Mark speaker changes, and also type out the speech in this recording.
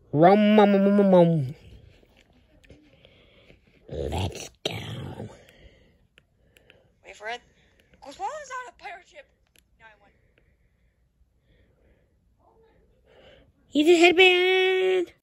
Speaker 1: Rum. Let's go.
Speaker 2: Wait for it. Gulps Wooda is on a pirate ship. Now I won.
Speaker 1: He's a headband.